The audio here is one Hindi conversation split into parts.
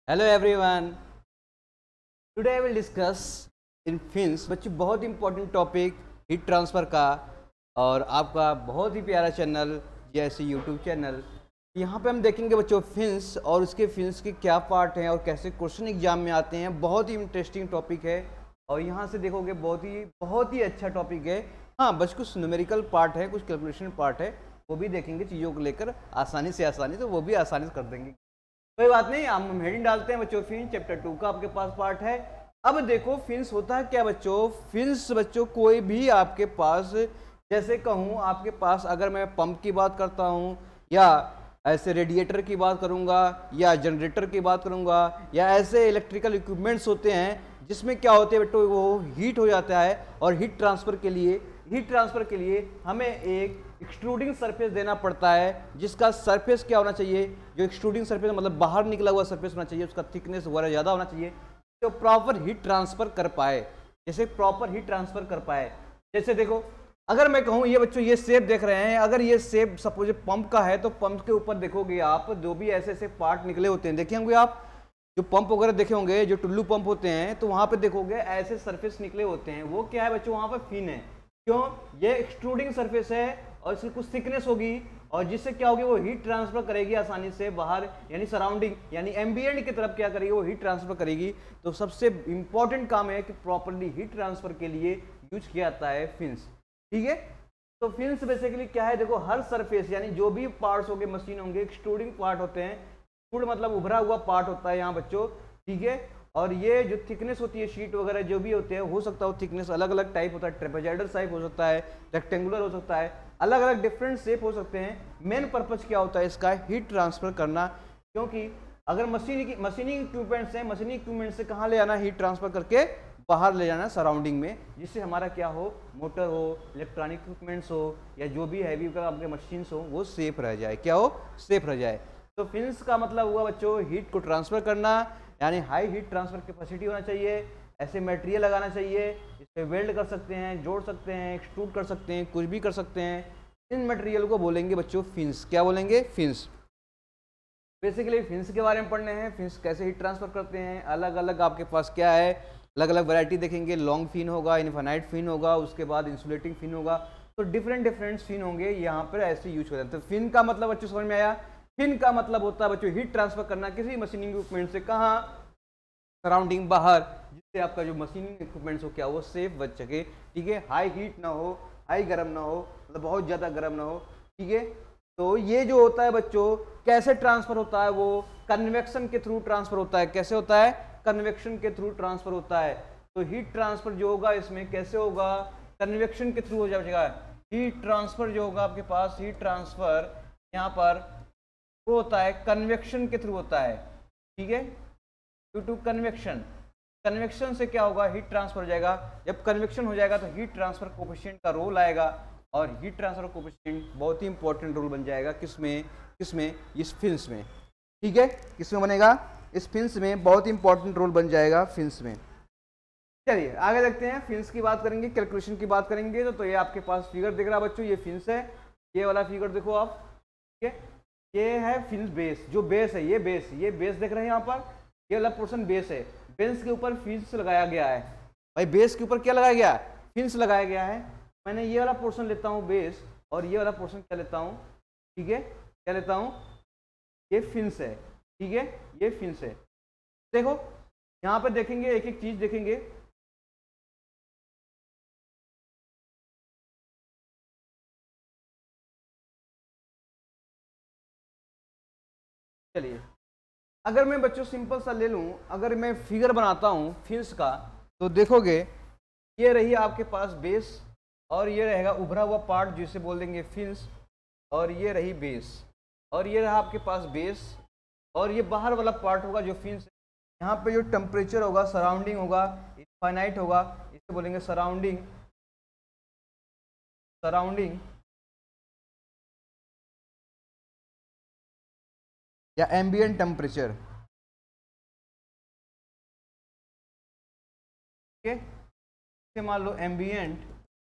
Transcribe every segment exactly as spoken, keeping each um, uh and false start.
Hello everyone, today I will discuss in fins. बच्चों, बहुत इंपॉर्टेंट टॉपिक हीट ट्रांसफ़र का और आपका बहुत ही प्यारा चैनल जैसे यूट्यूब चैनल। यहाँ पे हम देखेंगे बच्चों फिन्स और उसके फिन्स के क्या पार्ट हैं और कैसे क्वेश्चन एग्जाम में आते हैं। बहुत ही इंटरेस्टिंग टॉपिक है और यहाँ से देखोगे बहुत ही बहुत ही अच्छा टॉपिक है। हाँ, बस कुछ न्यूमेरिकल पार्ट है, कुछ कैलकुलेशन पार्ट है, वो भी देखेंगे चीज़ों को लेकर आसानी से आसानी, तो वो भी आसानी से कर देंगे। कोई बात नहीं, हम हेडिंग डालते हैं बच्चों। फिन चैप्टर टू का आपके पास पार्ट है। अब देखो फिन्स होता है क्या बच्चों। फिन्स बच्चों कोई भी आपके पास, जैसे कहूँ आपके पास, अगर मैं पंप की बात करता हूँ या ऐसे रेडिएटर की बात करूँगा या जनरेटर की बात करूँगा या ऐसे इलेक्ट्रिकल इक्विपमेंट्स होते हैं जिसमें क्या होते हैं बच्चों, वो हीट हो जाता है और हीट ट्रांसफ़र के लिए हीट ट्रांसफ़र के लिए हमें एक एक्सट्रूडिंग सरफेस देना पड़ता है, जिसका सरफेस क्या होना चाहिए, जो एक्सट्रूडिंग सरफेस मतलब बाहर निकला हुआ सरफेस होना चाहिए, उसका थिकनेस वगैरह ज़्यादा होना चाहिए जो प्रॉपर हीट ट्रांसफ़र कर पाए। जैसे प्रॉपर हीट ट्रांसफ़र कर पाए, जैसे देखो अगर मैं कहूँ ये बच्चों, ये शेप देख रहे हैं, अगर ये शेप सपोज पंप का है तो पंप के ऊपर देखोगे आप जो भी ऐसे ऐसे पार्ट निकले होते हैं, देखे होंगे आप जो पंप वगैरह देखे होंगे, जो टुल्लू पंप होते हैं, तो वहां पे देखोगे ऐसे सरफेस निकले होते हैं। वो क्या है बच्चों, वहां पर फिन है। क्यों? ये एक्सट्रूडिंग सरफेस है और इसकी कुछ थिकनेस होगी और जिससे क्या होगी, वो हीट ट्रांसफर करेगी आसानी से बाहर, यानी सराउंडिंग यानी एम्बियंट की तरफ क्या करेगी, वो हीट ट्रांसफर करेगी। तो सबसे इंपॉर्टेंट काम है कि प्रॉपरली हीट ट्रांसफर के लिए यूज किया जाता है फिन्स। ठीक है, तो फिन्स बेसिकली क्या है, देखो हर सरफेस यानी जो भी पार्ट्स होंगे, मशीन होंगे, एक्सट्रूडिंग पार्ट होते हैं। एक्सट्रूड मतलब उभरा हुआ पार्ट होता है यहाँ बच्चों। ठीक है, और ये जो थिकनेस होती है, शीट वगैरह जो भी होते हैं, हो सकता है थिकनेस अलग अलग टाइप होता है, ट्रेपेजॉइडल टाइप हो सकता है, रेक्टेंगुलर हो सकता है, अलग अलग डिफरेंट शेप हो सकते हैं। मेन पर्पज क्या होता है इसका, हीट ट्रांसफर करना। क्योंकि अगर मशीन की मशीनिंग इक्विपमेंट्स हैं, मशीनिंग इक्विपमेंट से कहाँ ले आना, हीट ट्रांसफर करके बाहर ले जाना सराउंडिंग में, जिससे हमारा क्या हो, मोटर हो, इलेक्ट्रॉनिक इक्विपमेंट्स हो या जो भी हैवी आपके मशीन्स हो, वो सेफ रह जाए। क्या हो, सेफ रह जाए। तो फिन्स का मतलब हुआ बच्चों हीट को ट्रांसफर करना, यानी हाई हीट ट्रांसफर कैपेसिटी होना चाहिए। ऐसे मटेरियल लगाना चाहिए, इस पर वेल्ड कर सकते हैं, जोड़ सकते हैं, एक्सट्रूड कर सकते हैं, कुछ भी कर सकते हैं। इन मटेरियल को बोलेंगे बच्चों फिन्स। क्या बोलेंगे? फिन्स। बेसिकली फिन्स के बारे में पढ़ने हैं, फिन्स कैसे हीट ट्रांसफर करते हैं, अलग अलग आपके पास क्या है, अलग अलग वैरायटी देखेंगे। लॉन्ग फिन होगा, इनफाइनाइट फिन होगा, उसके बाद इंसुलेटिंग फिन होगा, तो डिफरेंट डिफरेंट फिन होंगे यहाँ पर ऐसे यूज करते हैं। तो फिन का मतलब बच्चों समझ में आया। फिन का मतलब होता है बच्चों हीट ट्रांसफर करना किसी मशीनिंग इक्विपमेंट से, कहाँ, सराउंडिंग बाहर, जिससे आपका जो मशीनिंग इक्विपमेंट्स हो क्या वो सेफ बच सके। ठीक है, हाई हीट ना हो, हाई गर्म ना हो, मतलब बहुत ज़्यादा गर्म ना हो। ठीक है, तो ये जो होता है बच्चों कैसे ट्रांसफर होता है, वो कन्वेक्शन के थ्रू ट्रांसफर होता है। कैसे होता है? कन्वेक्शन के थ्रू ट्रांसफर होता है। तो हीट ट्रांसफर जो होगा इसमें कैसे होगा, कन्वेक्शन के थ्रू हो जाएगा। हीट ट्रांसफर जो होगा आपके पास, हीट ट्रांसफर यहाँ पर वो होता है कन्वेक्शन के थ्रू होता है। ठीक है, ड्यू टू कन्वेक्शन। कन्वेक्शन से क्या होगा, हीट ट्रांसफर हो जाएगा। जब कन्वेक्शन हो जाएगा तो हीट ट्रांसफर कोएफिशिएंट का रोल आएगा और हीट ट्रांसफर कोएफिशिएंट बहुत ही इंपॉर्टेंट रोल बन जाएगा। किसमें? किसमें? इस फिन्स में। ठीक है, किसमें बनेगा? इस फिन्स में बहुत इंपॉर्टेंट रोल बन जाएगा फिन्स में। चलिए आगे देखते हैं, फिन्स की बात करेंगे, कैलकुलेशन की बात करेंगे। तो, तो ये आपके पास फिगर दिख रहा है बच्चों, ये फिन्स है। ये वाला फिगर देखो आप। ठीक है, ये है फिन्स बेस, जो बेस है, ये बेस, ये बेस देख रहे हैं यहाँ पर, ये वाला पोर्शन बेस है। बेस के ऊपर फिन्स लगाया गया है। भाई बेस के ऊपर क्या लगाया गया? फिन्स लगाया गया है। मैंने ये वाला पोर्शन लेता हूँ बेस, और ये वाला पोर्शन क्या लेता हूँ? ठीक है, क्या लेता हूँ? ये फिन्स है। ठीक है, ये फिन्स है। देखो यहाँ पे देखेंगे, एक एक चीज देखेंगे। चलिए, अगर मैं बच्चों सिंपल सा ले लूं, अगर मैं फिगर बनाता हूं फिन्स का, तो देखोगे ये रही आपके पास बेस और ये रहेगा उभरा हुआ पार्ट जिसे बोल देंगे फिन्स, और ये रही बेस, और ये रहा आपके पास बेस, और ये बाहर वाला पार्ट होगा जो फिन्स। यहाँ पे जो टेम्परेचर होगा, सराउंडिंग होगा, इनफाइनाइट होगा, इसे बोलेंगे सराउंडिंग। सराउंडिंग या एम्बिएंट टेम्परेचर। ठीक है, मान लो एम्बिएंट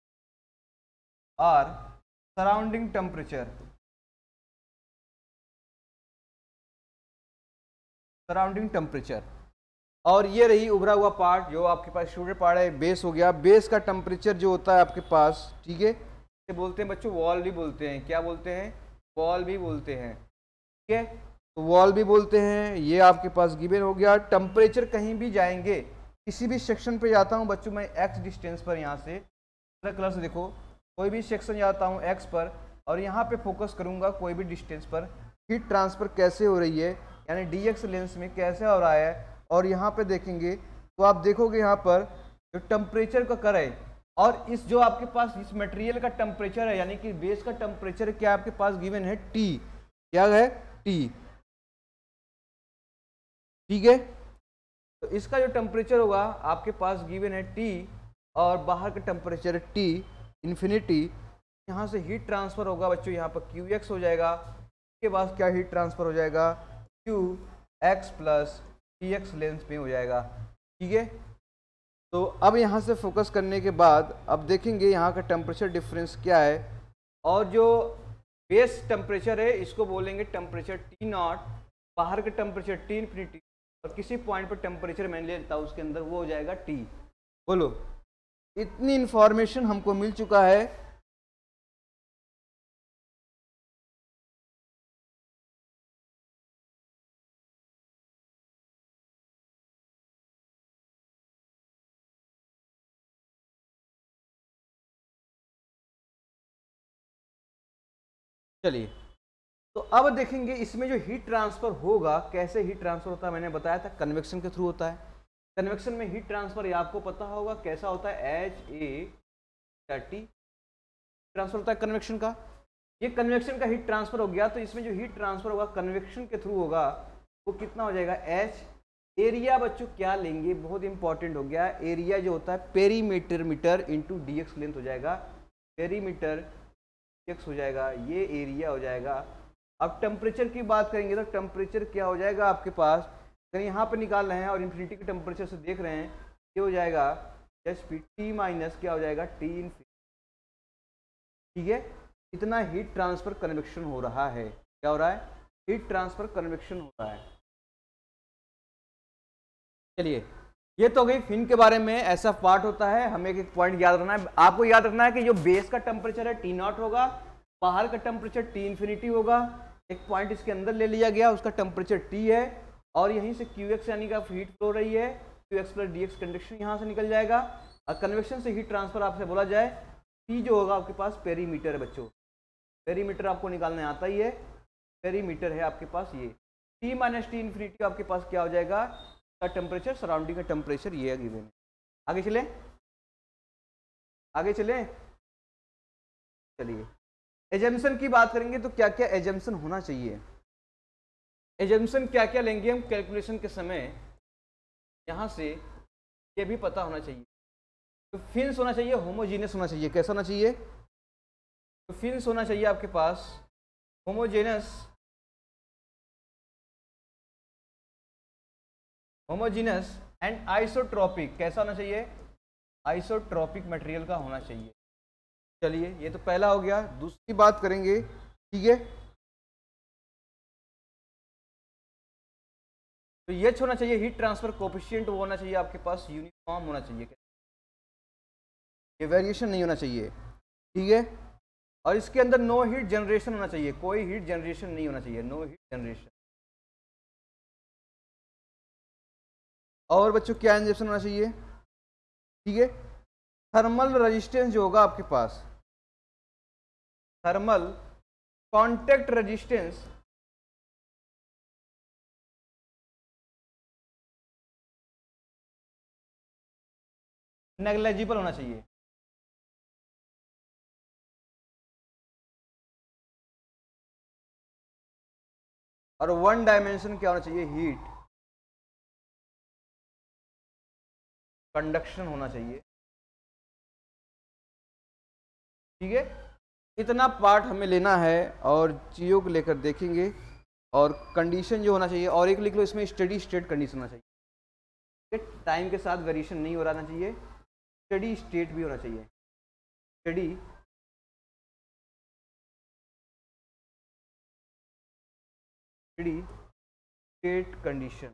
और सराउंडिंग टेम्परेचर। Surrounding temperature. और ये रही उभरा हुआ पार्ट जो आपके पास स्टूडेंट पार्ट है, बेस हो गया। बेस का टेम्परेचर जो होता है आपके पास, ठीक है, ये बोलते हैं बच्चों वॉल भी बोलते हैं। क्या बोलते हैं? वॉल भी बोलते हैं, ठीक है, तो वॉल भी बोलते हैं। ये आपके पास गिवन हो गया। टेम्परेचर कहीं भी जाएंगे, किसी भी सेक्शन पे जाता हूँ बच्चों मैं एक्स डिस्टेंस पर, यहाँ से कलर से देखो, कोई भी सेक्शन जाता हूँ एक्स पर और यहाँ पे फोकस करूँगा कोई भी डिस्टेंस पर, हीट ट्रांसफ़र कैसे हो रही है, यानी डी एक्स लेंस में कैसे हो रहा है। और यहाँ पे देखेंगे तो आप देखोगे यहाँ पर जो टेम्परेचर का कर है और इस जो आपके पास इस मटेरियल का टेम्परेचर है, यानी कि बेस का टेम्परेचर क्या आपके पास गिवन है? टी। क्या है? टी, ठीक है। तो इसका जो टेम्परेचर होगा आपके पास गिवन है टी और बाहर का टेम्परेचर टी इन्फिनिटी। यहाँ से हीट ट्रांसफ़र होगा बच्चों, यहाँ पर क्यू एक्स हो जाएगा। इसके बाद क्या हीट ट्रांसफ़र हो जाएगा? Q X plus T X lens में हो जाएगा, ठीक है। तो अब यहाँ से फोकस करने के बाद अब देखेंगे यहाँ का टेम्परेचर डिफरेंस क्या है। और जो बेस टेम्परेचर है इसको बोलेंगे टेम्परेचर टी नॉट, बाहर का टेम्परेचर टी इन्फिनिटी और किसी पॉइंट पर टेम्परेचर मैं लेता हूँ उसके अंदर वो हो जाएगा टी। बोलो, इतनी इंफॉर्मेशन हमको मिल चुका है। चलिए, तो अब देखेंगे इसमें जो हीट ट्रांसफर होगा, कैसे हीट ट्रांसफर होता है। मैंने बताया था कन्वेक्शन के थ्रू होता है। कन्वेक्शन में हीट ट्रांसफर आपको पता होगा कैसा होता है, एच ए टी ट्रांसफर होता है कन्वेक्शन का। ये कन्वेक्शन का हीट ट्रांसफर हो गया, तो इसमें जो हीट ट्रांसफर होगा कन्वेक्शन के थ्रू होगा वो कितना हो जाएगा? एच। एरिया बच्चों क्या लेंगे, बहुत इंपॉर्टेंट हो गया। एरिया जो होता है perimeter meter into D X length हो जाएगा। पेरीमीटर एक्स हो जाएगा, ये एरिया हो जाएगा। अब टेम्परेचर की बात करेंगे तो टेम्परेचर क्या हो जाएगा आपके पास, अगर यहाँ पे निकाल रहे हैं और इन्फिनिटी के टेम्परेचर से देख रहे हैं, ये हो जाएगा एच पी टी माइनस क्या हो जाएगा? टी इन्फिनिटी, ठीक है। इतना हीट ट्रांसफर कन्वेक्शन हो रहा है। क्या हो रहा है? हीट ट्रांसफर कन्वेक्शन हो रहा है। चलिए, ये तो गई फिन के बारे में, ऐसा पार्ट होता है। हमें एक पॉइंट याद रखना है, आपको याद रखना है कि जो बेस का टेम्परेचर है टी नॉट होगा, बाहर का टेम्परेचर टी इन्फिनिटी होगा। एक पॉइंट इसके अंदर ले लिया गया, उसका टेम्परेचर टी है और यहीं से क्यू एक्स यानी कि हीट फ्लो रही है, Q X plus D X conduction यहाँ से निकल जाएगा। और कन्वेक्शन से हीट ट्रांसफर आपसे बोला जाए, टी जो होगा आपके पास पेरीमीटर है बच्चों। पेरीमीटर आपको निकालने आता ही है, पेरीमीटर है आपके पास ये। टी माइनस टी इन्फिनिटी आपके पास क्या हो जाएगा? का टेम्परेचर, सराउंडिंग का टेम्परेचर ये है गिवन। आगे चले, आगे चले। चलिए, एजम्पशन की बात करेंगे तो क्या क्या एजम्पशन होना चाहिए। एजम्पशन क्या क्या लेंगे हम कैलकुलेशन के समय, यहाँ से ये भी पता होना चाहिए। तो फिन्स होना चाहिए, होमोजीनियस होना चाहिए। कैसा होना चाहिए? तो फिन्स होना चाहिए आपके पास होमोजेनस, होमोजीनस एंड आइसोट्रॉपिक। कैसा होना चाहिए? आइसोट्रॉपिक मटेरियल का होना चाहिए। चलिए, ये तो पहला हो गया। दूसरी बात करेंगे, ठीक है, तो ये होना चाहिए हीट ट्रांसफर कोफिशिएंट, वो होना चाहिए आपके पास यूनिफॉर्म होना चाहिए, ये वेरिएशन नहीं होना चाहिए, ठीक है। और इसके अंदर नो हीट जनरेशन होना चाहिए, कोई हीट जनरेशन नहीं होना चाहिए, नो हीट जनरेशन। और बच्चों क्या इंजेक्शन होना चाहिए, ठीक है। थर्मल रेजिस्टेंस जो होगा आपके पास, थर्मल कॉन्टेक्ट रेजिस्टेंस नेग्लेजिबल होना चाहिए। और वन डायमेंशन क्या होना चाहिए? हीट कंडक्शन होना चाहिए, ठीक है। इतना पार्ट हमें लेना है और चीज़ों को लेकर देखेंगे। और कंडीशन जो होना चाहिए, और एक लिख लो इसमें, स्टडी स्टेट कंडीशन होना चाहिए। टाइम के साथ वेरिएशन नहीं हो रहना चाहिए, स्टडी स्टेट भी होना चाहिए। Steady steady state condition.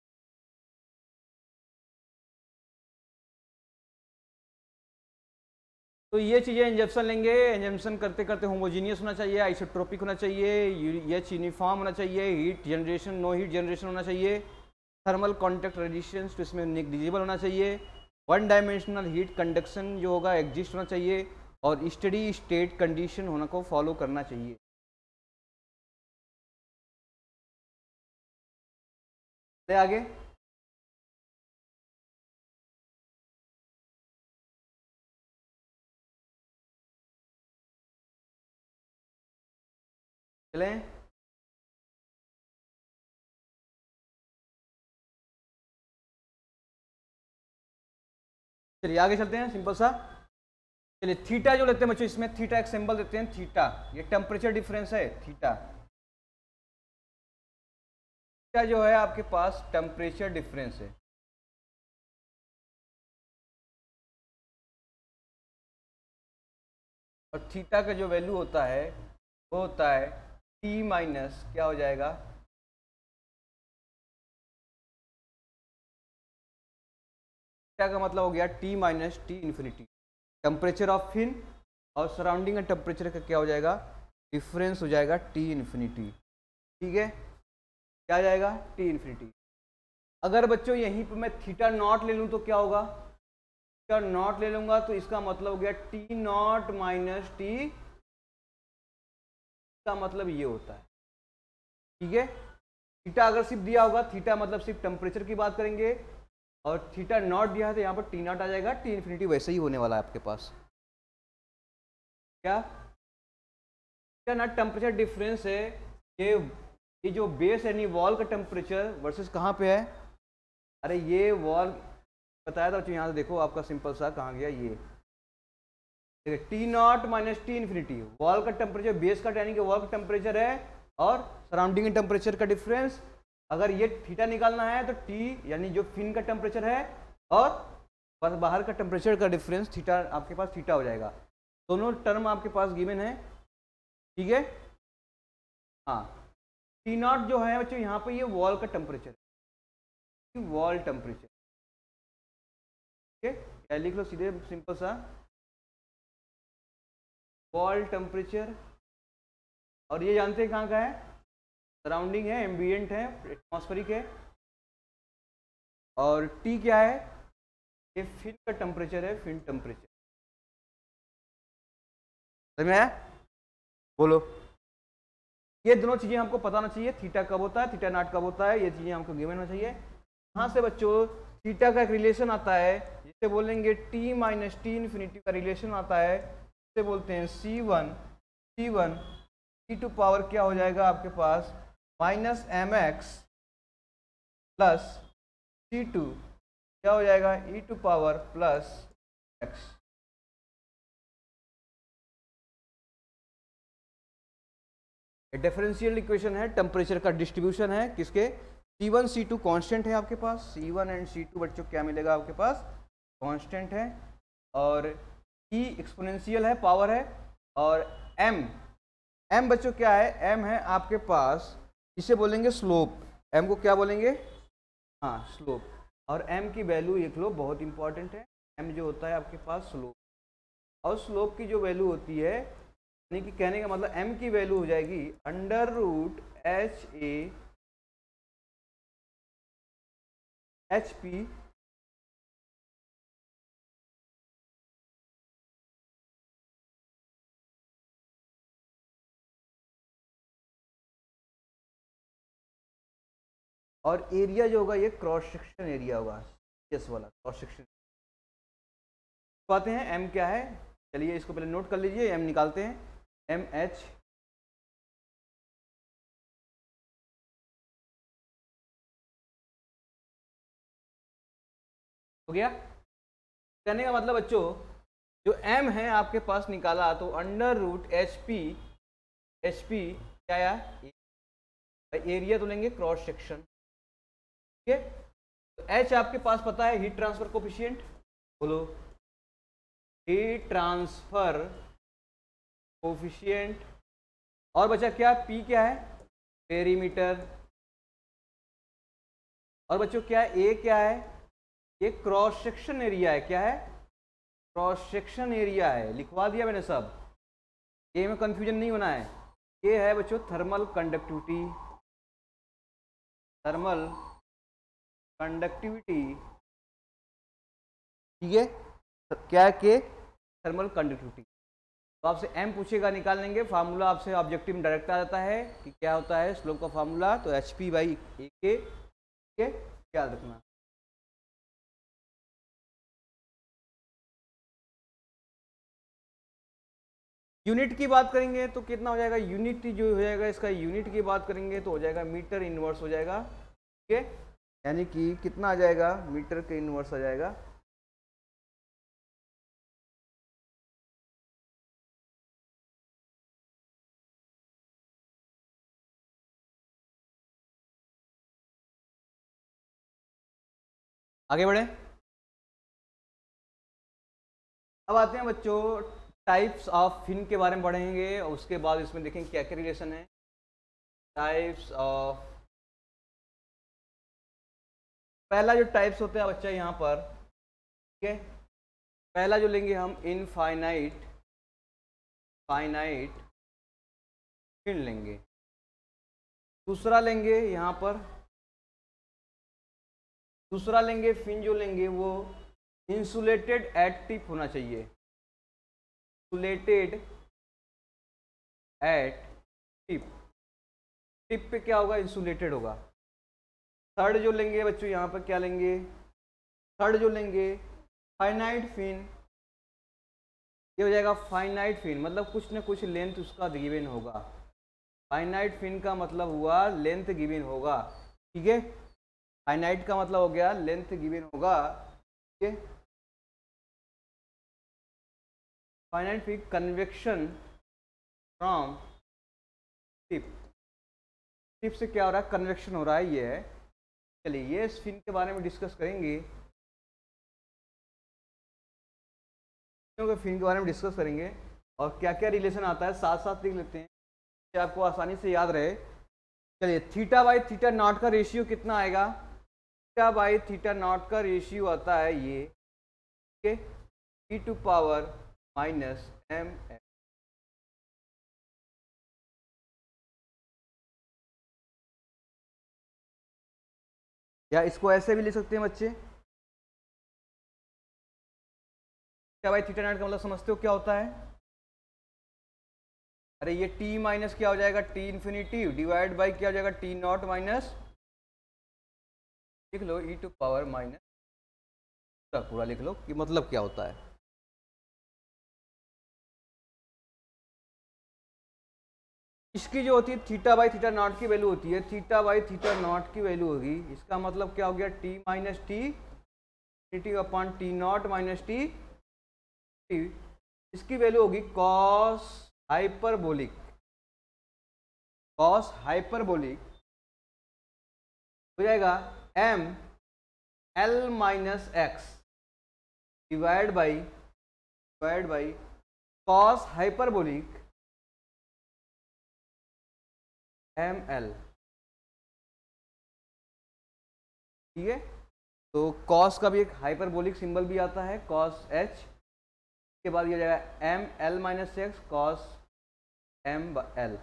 तो ये चीज़ें इंजेक्शन लेंगे, इंजेक्शन करते करते होमोजीनियस होना चाहिए, आइसोट्रोपिक होना चाहिए, एच यूनिफॉर्म होना चाहिए, heat generation no heat generation होना चाहिए, थर्मल कॉन्टैक्ट रेजिस्टेंस तो इसमें नेग्लिजिबल होना चाहिए, वन डायमेंशनल हीट कंडक्शन जो होगा एग्जिस्ट होना चाहिए, और स्टडी स्टेट कंडीशन होना को फॉलो करना चाहिए। आगे चलें। चलिए आगे चलते हैं, सिंपल सा। चलिए थीटा जो लेते हैं बच्चों, इसमें थीटा एक सिंबल देते हैं थीटा, ये टेम्परेचर डिफरेंस है थीटा। थीटा जो है आपके पास टेम्परेचर डिफरेंस है। और थीटा का जो वैल्यू होता है वो होता है टी माइनस क्या हो जाएगा, थीटा का मतलब हो गया T minus T infinity, temperature of fin और सराउंडिंग का टेम्परेचर का क्या हो जाएगा, डिफरेंस हो जाएगा टी इन्फिनिटी। ठीक है, क्या आ जाएगा टी इन्फिनिटी। अगर बच्चों यहीं पर मैं थीटा नॉट ले लूँ तो क्या होगा, थीटा नॉट ले लूंगा तो इसका मतलब हो गया टी नॉट माइनस टी, का मतलब ये होता है। ठीक है, थीटा अगर सिर्फ दिया होगा, थीटा मतलब सिर्फ टेम्परेचर की बात करेंगे, और थीटा नॉट दिया है तो यहाँ पर टी नॉट आ जाएगा, टी इन्फिनिटी वैसे ही होने वाला है आपके पास। क्या थीटा नॉट टेम्परेचर डिफरेंस है, ये ये जो बेस यानी वॉल का टेम्परेचर वर्सेस कहाँ पे है, अरे ये वॉल बताया था बच्चों, यहाँ से देखो आपका सिंपल सा कहाँ गया, ये देखिए T naught minus T infinity, wall का टेम्परेचर बेस का यानी कि वॉल का टेम्परेचर है और सराउंडिंग टेम्परेचर का डिफरेंस। अगर ये थीटा निकालना है तो टी यानी जो फिन का टेम्परेचर है और बस बाहर का टेम्परेचर का डिफरेंस थीटा आपके पास थीटा हो जाएगा। दोनों टर्म आपके पास गिवन है। ठीक है, हाँ टी नॉट जो है बच्चों यहाँ पे ये वॉल का टेम्परेचर, वॉल टेम्परेचर। ठीक है, लिख लो सीधे सिंपल सा वॉल टेम्परेचर, और ये जानते हैं कहाँ का है, सराउंडिंग है, एम्बियंट है, एटमॉस्फेरिक है, और टी क्या है, ये फिन का टेम्परेचर है, फिन टेम्परेचर। समझ में आया, बोलो। ये दोनों चीजें हमको पता होना चाहिए, थीटा कब होता है, थीटा नॉट कब होता है, ये चीजें हमको गिवन होना चाहिए। यहाँ से बच्चों थीटा का एक रिलेशन आता है जिसे बोलेंगे टी माइनस टी इन्फिनिटी का रिलेशन आता है, जिसे बोलते हैं C one, C one E to power क्या हो जाएगा आपके पास minus M X plus C two क्या हो जाएगा E to power plus X. Differential equation है, टेम्परेचर का डिस्ट्रीब्यूशन है किसके, C one C two constant है आपके पास, C one and C two बच्चों क्या मिलेगा आपके पास कॉन्स्टेंट है, और ई एक्सपोनेंशियल है, पावर है, और एम एम बच्चों क्या है, एम है आपके पास इसे बोलेंगे स्लोप, एम को क्या बोलेंगे, हाँ स्लोप, और एम की वैल्यू लिख लो बहुत इंपॉर्टेंट है, एम जो होता है आपके पास स्लोप, और स्लोप की जो वैल्यू होती है यानी कि कहने का मतलब एम की वैल्यू हो जाएगी under root H A H P और एरिया जो होगा ये क्रॉस सेक्शन एरिया होगा, यस वाला क्रॉस सेक्शन। आते हैं एम क्या है, चलिए इसको पहले नोट कर लीजिए, एम निकालते हैं, एम एच हो गया। कहने का मतलब बच्चों जो एम है आपके पास निकाला तो under root H P, H P क्या आया, एरिया तो लेंगे क्रॉस सेक्शन। ठीक है, तो एच आपके पास पता है हीट ट्रांसफर कोफिशिएंट, बोलो हीट ट्रांसफर कोफिशिएंट, और बचा क्या, पी क्या है पेरीमीटर, और बच्चों क्या है, ए क्या है, ये क्रॉस सेक्शन एरिया है। क्या है, क्रॉस सेक्शन एरिया है, लिखवा दिया मैंने सब, ए में कंफ्यूजन नहीं होना है। ये है बच्चों थर्मल कंडक्टिविटी, थर्मल कंडक्टिविटी, ठीक है, क्या है के थर्मल कंडक्टिविटी। तो आपसे एम पूछेगा, निकाल लेंगे फार्मूला, आपसे ऑब्जेक्टिव में डायरेक्ट आ जाता है कि क्या होता है स्लोप का फार्मूला, तो H P by A K, ठीक है, याद रखना। यूनिट की बात करेंगे तो कितना हो जाएगा, यूनिट जो हो जाएगा इसका, यूनिट की बात करेंगे तो हो जाएगा मीटर इनवर्स हो जाएगा, ठीक है, यानी कि कितना आ जाएगा, मीटर के इनवर्स आ जाएगा। आगे बढ़े, अब आते हैं बच्चों टाइप्स ऑफ फिन के बारे में पढ़ेंगे, और उसके बाद इसमें देखेंगे क्या क्या रिलेशन है। टाइप्स ऑफ, पहला जो टाइप्स होता है बच्चा यहाँ पर, ठीक है, पहला जो लेंगे हम इनफाइनाइट, फाइनाइट फिन लेंगे। दूसरा लेंगे यहाँ पर, दूसरा लेंगे फिन जो लेंगे वो इंसुलेटेड एट टिप होना चाहिए, इंसुलेटेड एट टिप, टिप पे क्या होगा, इंसुलेटेड होगा। थर्ड जो लेंगे बच्चों यहाँ पर क्या लेंगे, थर्ड जो लेंगे फाइनाइट फिन, ये हो जाएगा फाइनाइट फिन, मतलब कुछ ना कुछ लेंथ उसका गिवन होगा। फाइनाइट फिन का मतलब हुआ लेंथ गिवन होगा, ठीक है, फाइनाइट का मतलब हो गया लेंथ गिवन होगा, ठीक है। Finite fin convection from tip, tip से क्या हो रहा है, कन्वेक्शन हो रहा है, ये है। चलिए ये इस फिन के बारे में डिस्कस करेंगे, फिन के बारे में डिस्कस करेंगे और क्या क्या रिलेशन आता है साथ साथ लिख लेते हैं, आपको आसानी से याद रहे। चलिए थीटा बाई थीटा नॉट का रेशियो कितना आएगा, थीटा बाई थीटा नॉट का रेशियो आता है ये, ठीक है, e to power minus M L, या इसको ऐसे भी लिख सकते हैं बच्चे, थीटा बाई थीटा नॉट का मतलब समझते हो क्या होता है, अरे ये t माइनस क्या हो जाएगा, t इन्फिनिटी डिवाइड बाई क्या हो जाएगा, t नॉट माइनस, लिख लो e टू पावर माइनस, पूरा लिख लो कि मतलब क्या होता है। इसकी जो होती है थीटा बाई थीटा नॉट की वैल्यू होती है, थीटा बाई थीटा नॉट की वैल्यू होगी, इसका मतलब क्या हो गया, t minus T infinity upon T naught minus T, इसकी वैल्यू होगी कॉस हाइपरबोलिक, कॉस हाइपरबोलिक हो जाएगा m l minus X divide by divide by cos hyperbolic M L, ठीक है। तो कॉस का भी एक हाइपरबोलिक सिंबल भी आता है, कॉस एच, के बाद ये हो जाएगा M L minus X cos M L.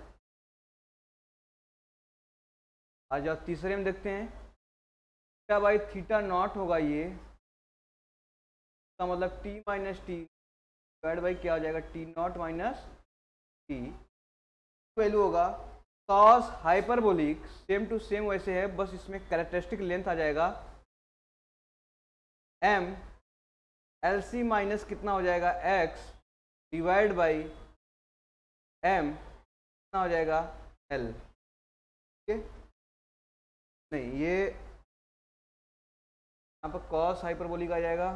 आ जाओ तीसरे में देखते हैं, थीटा बाई थीटा नॉट होगा ये, इसका मतलब T minus T divide by क्या हो जाएगा, T naught minus T, value होगा cos hyperbolic, same to same वैसे है, बस इसमें कैरेक्टरिस्टिक लेंथ आ जाएगा एम एल सी माइनस कितना हो जाएगा एक्स डिवाइड बाई एम कितना हो जाएगा एल, ठीक है। नहीं ये यहाँ पर कॉस हाइपरबोलिक आ जाएगा,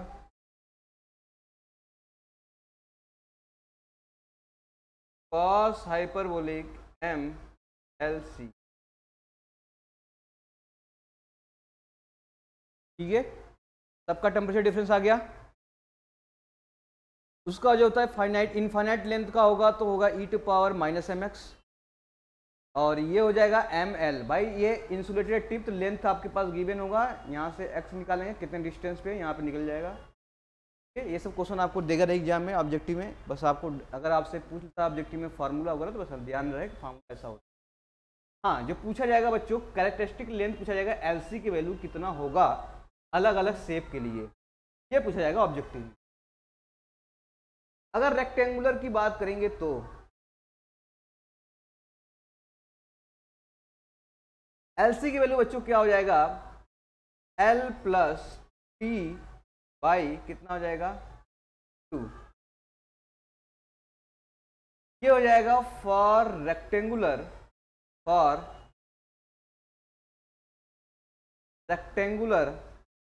cos hyperbolic M L C, ठीक है, सबका टेम्परेचर डिफरेंस आ गया। उसका जो होता है फाइनाइट इनफाइनाइट लेंथ का होगा तो होगा E to power minus M X, और ये हो जाएगा एम एल। भाई ये इंसुलेटेड टिप, तो लेंथ आपके पास गिवन होगा, यहाँ से एक्स निकालेंगे कितने डिस्टेंस पे, यहाँ पे निकल जाएगा। ठीक है, ये सब क्वेश्चन आपको देगा नहीं एग्जाम में ऑब्जेक्टिव में, बस आपको अगर आपसे पूछता ऑब्जेक्टिव में फार्मूला वगैरह तो बस ध्यान रहे कि फार्मूला ऐसा होता है। हाँ, जो पूछा जाएगा बच्चों कैरेक्टरिस्टिक लेंथ पूछा जाएगा, एलसी की वैल्यू कितना होगा अलग अलग शेप के लिए, ये पूछा जाएगा ऑब्जेक्टिव में। अगर रेक्टेंगुलर की बात करेंगे तो एलसी की वैल्यू बच्चों क्या हो जाएगा, एल प्लस टी बाई कितना हो जाएगा टू। ये हो जाएगा for rectangular, for rectangular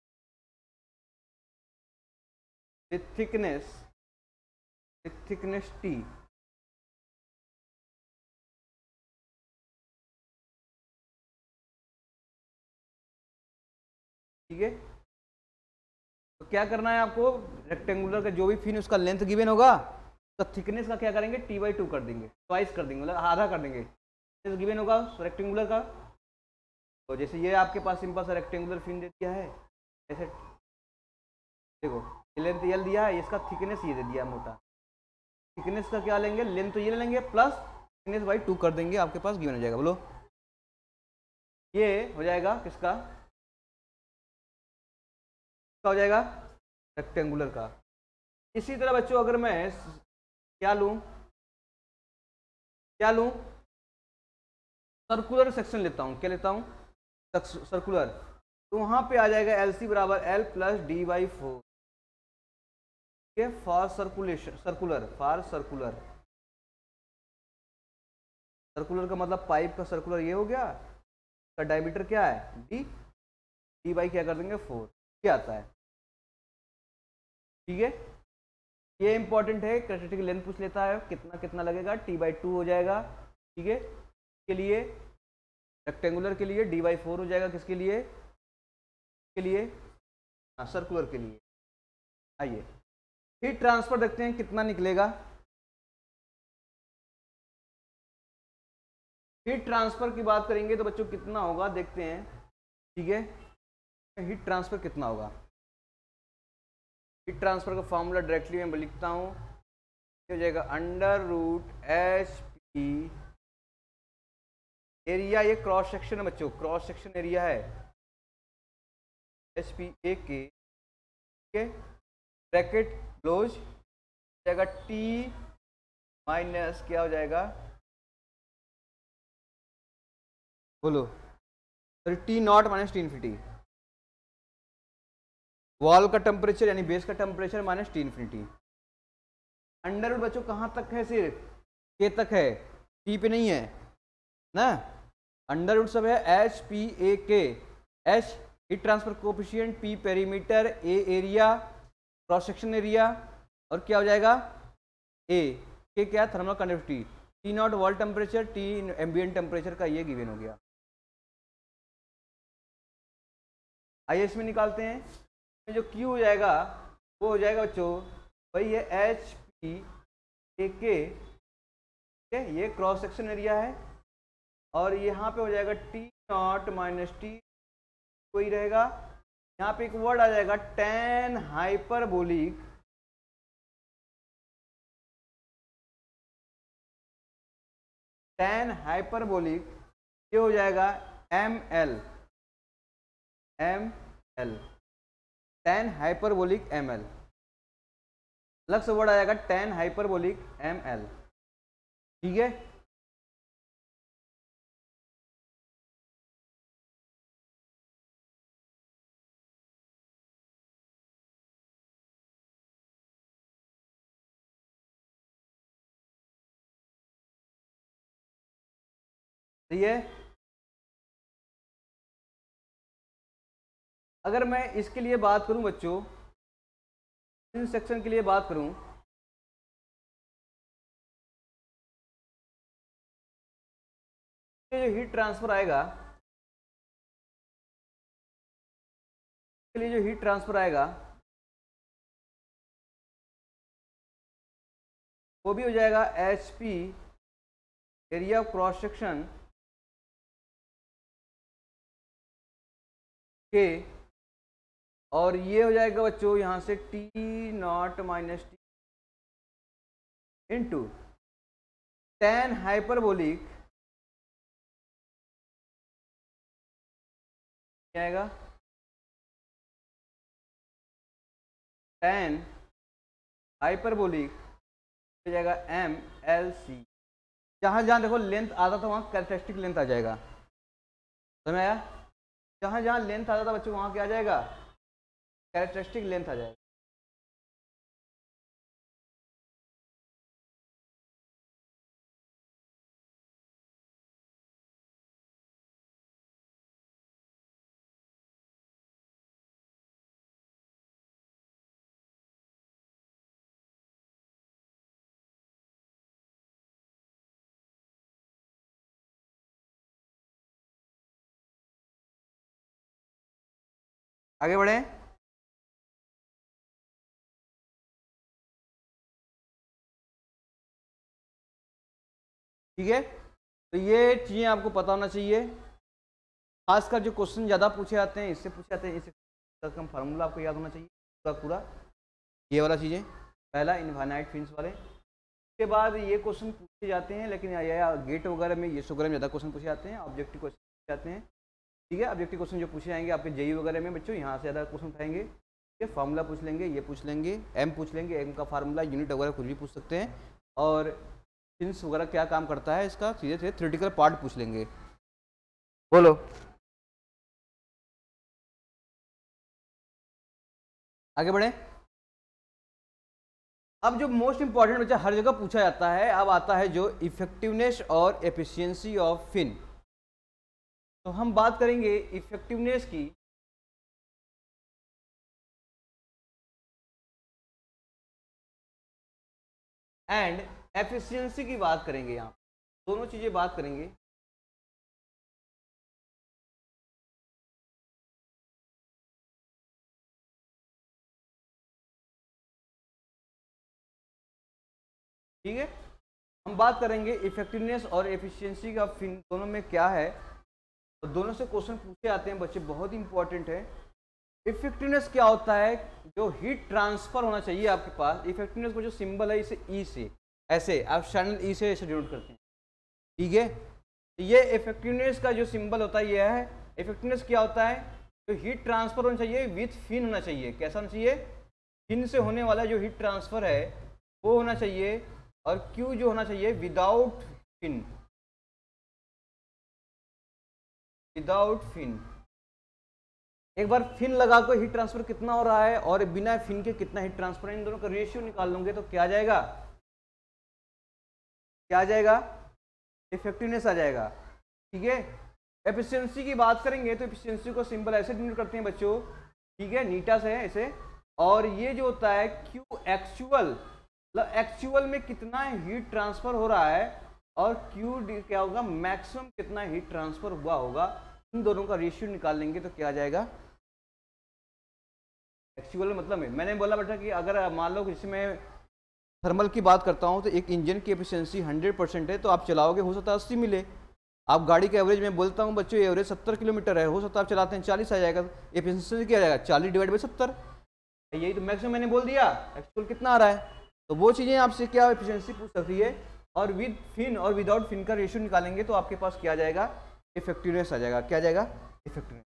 with thickness, with thickness T. ठीक है, तो क्या करना है आपको, रेक्टेंगुलर का जो भी फिन उसका लेंथ गिवन होगा, तो थिकनेस का क्या करेंगे, टी बाई टू कर देंगे, ट्वाइस कर देंगे, मतलब आधा कर देंगे। गिवन होगा रेक्टेंगुलर का, तो जैसे ये आपके पास सिंपल सा रेक्टेंगुलर फिन दे दिया है, ऐसे देखो लेंथ एल दिया है, इसका थिकनेस ये दे दिया मोटा, थिकनेस का क्या लेंगे, लेंथ तो ये ले लेंगे प्लस थिकनेस बाई टू कर देंगे, आपके पास गिवन हो जाएगा। बोलो ये हो जाएगा किसका, हो जाएगा रेक्टेंगुलर का। इसी तरह बच्चों अगर मैं क्या लूं, क्या लूं, सर्कुलर सेक्शन लेता हूं, क्या लेता हूं सर्कुलर, तो वहां पे आ जाएगा एल सी बराबर L plus D by four. For circulation, circular, for circular, circular का मतलब पाइप का सर्कुलर ये हो गया, का डायमीटर क्या है डी, डी बाई क्या कर देंगे फोर, क्या आता है। ठीक है, ये इंपॉर्टेंट है, कैरेक्टरिस्टिक लेंथ पूछ लेता है, कितना कितना लगेगा, टी बाई टू हो जाएगा। ठीक है, के लिए रेक्टेंगुलर के लिए डी बाई फोर हो जाएगा, किसके लिए, के लिए हाँ सर्कुलर के लिए। आइए हीट ट्रांसफर देखते हैं कितना निकलेगा। हीट ट्रांसफर की बात करेंगे तो बच्चों कितना होगा देखते हैं। ठीक है, हीट ट्रांसफर कितना होगा, हीट ट्रांसफर का फॉर्मूला डायरेक्टली मैं लिखता हूँ, हो जाएगा under root H P, area ये क्रॉस सेक्शन है बच्चों, क्रॉस सेक्शन एरिया है एच पी ए के, ठीक है, ब्रैकेट क्लोज जाएगा, टी माइनस क्या हो जाएगा, बोलो sorry T naught minus T infinity, wall का टेम्परेचर यानी बेस का temperature minus T infinity. Under root बच्चों कहाँ तक है, सिर्फ के तक है, टी पे नहीं है ना, अंडर रूट सब है H P A K, H heat transfer coefficient, P perimeter, A area cross section area, और क्या हो जाएगा ए, के क्या thermal conductivity, T naught wall temperature, T ambient temperature का ये गिवन हो गया। आइए इसमें निकालते हैं, जो Q हो जाएगा वो हो जाएगा बच्चों भाई ये एच पी ए के, ठीक है, ये क्रॉस सेक्शन एरिया है, और यहाँ पे हो जाएगा टी नॉट माइनस टी, वही रहेगा। यहाँ पे एक वर्ड आ जाएगा टेन हाइपरबोलिक, टेन हाइपरबोलिक, ये हो जाएगा M L, M L, tan hyperbolic M L, अलग से वर्ड आ जाएगा टेन हाइपरबोलिक एम एल। ठीक है, सही है। अगर मैं इसके लिए बात करूं बच्चों, इन सेक्शन के लिए बात करूं, ये जो हीट ट्रांसफर आएगा, के लिए जो हीट ट्रांसफर आएगा वो भी हो जाएगा H P area of cross section K, और ये हो जाएगा बच्चों यहाँ से T naught minus T into tan hyperbolic क्या आएगा, टेन हाइपरबोलिक हो जाएगा एम एल सी। जहाँ जहाँ देखो लेंथ आता था वहाँ कैरेक्टरिस्टिक लेंथ आ जाएगा, समझ आया? जहाँ जहाँ लेंथ आता था बच्चों वहाँ क्या आ जाएगा, कैरेक्टरिस्टिक लेंथ आ जाएगा। आगे बढ़े। ठीक है, तो ये चीजें आपको पता होना चाहिए। खासकर जो क्वेश्चन ज़्यादा पूछे जाते हैं इससे पूछे जाते हैं, इससे कम फार्मूला आपको याद होना चाहिए पूरा पूरा, ये वाला चीज़ें। पहला इनफाइनाइट फिन्स वाले, उसके बाद ये क्वेश्चन पूछे जाते हैं, लेकिन या, या गेट वगैरह में ये वगैरह में ज़्यादा क्वेश्चन पूछे जाते हैं, ऑब्जेक्टिव क्वेश्चन पूछे जाते हैं। ठीक है, ऑब्जेक्टिव क्वेश्चन जो पूछे जाएंगे आपके जेई वगैरह में बच्चों, यहाँ से ज़्यादा क्वेश्चन उठाएंगे। ठीक है, फार्मूला पूछ लेंगे, ये पूछ लेंगे, एम पूछ लेंगे, एम का फार्मूला यूनिट वगैरह कुछ भी पूछ सकते हैं, और फिन्स वगैरह क्या काम करता है इसका सीधे सीधे थ्योरेटिकल पार्ट पूछ लेंगे। बोलो, आगे बढ़े। अब जो मोस्ट इंपॉर्टेंट बच्चा हर जगह पूछा जाता है, अब आता है जो इफेक्टिवनेस और एफिशिएंसी ऑफ फिन। तो हम बात करेंगे इफेक्टिवनेस की, एंड एफिशिएंसी की बात करेंगे, यहाँ दोनों चीजें बात करेंगे। ठीक है, हम बात करेंगे इफेक्टिवनेस और एफिशिएंसी का फिन दोनों में क्या है। तो दोनों से क्वेश्चन पूछे आते हैं बच्चे, बहुत इंपॉर्टेंट है। इफेक्टिवनेस क्या होता है, जो हीट ट्रांसफर होना चाहिए आपके पास। इफेक्टिवनेस को जो सिंबल है इसे ई से, ऐसे आप चैनल ई से ऐसे डिनोट करते हैं। ठीक है, तो ये इफेक्टिवनेस का जो सिंबल होता है ये है। इफेक्टिवनेस क्या होता है, जो हीट ट्रांसफर होना चाहिए विथ फिन होना चाहिए। कैसा होना चाहिए, फिन से होने वाला जो हीट ट्रांसफर है वो होना चाहिए, और क्यू जो होना चाहिए विदाउट फिन, विदाउट फिन। एक बार फिन लगा कर हीट ट्रांसफर कितना हो रहा है और बिना फिन के कितना हीट ट्रांसफर, इन दोनों का रेशियो निकाल लूंगे तो क्या आ जाएगा, क्या आ जाएगा, इफेक्टिवनेस आ जाएगा। ठीक है, एफिशिएंसी की बात करेंगे तो एफिशिएंसी को सिंपल ऐसे डिनोट करते हैं बच्चों, ठीक है, नीटा से ऐसे, और ये जो होता है क्यू एक्चुअल, मतलब एक्चुअल में कितना हीट ट्रांसफर हो रहा है, और क्यू क्या होगा, मैक्सिमम कितना हीट ट्रांसफर हुआ होगा। इन दोनों का रेशियो निकाल लेंगे तो क्या आ जाएगा, एक्चुअल मतलब है। मैंने बोला बेटा कि अगर मान लो इसमें थर्मल की बात करता हूँ तो एक इंजन की एफिशिएंसी हंड्रेड परसेंट है, तो आप चलाओगे हो सकता है अस्सी मिले। आप गाड़ी के एवरेज में बोलता हूँ बच्चों एवरेज सत्तर किलोमीटर है, हो सकता है आप चलाते हैं चालीस आ जाएगा, एफिशिएंसी क्या आ जाएगा, चालीस डिवाइड बाई सत्तर, यही तो मैक्सिमम मैंने बोल दिया। एक्चुअल कितना आ रहा है, तो वो चीज़ें आपसे क्या एफिशिएंसी पूछ सकती है, और विद फिन और विदाउट फिन का रेशियो निकालेंगे तो आपके पास क्या आ जाएगा, इफेक्टिवनेस आ जाएगा। क्या आ जाएगा, इफेक्टिवनेस।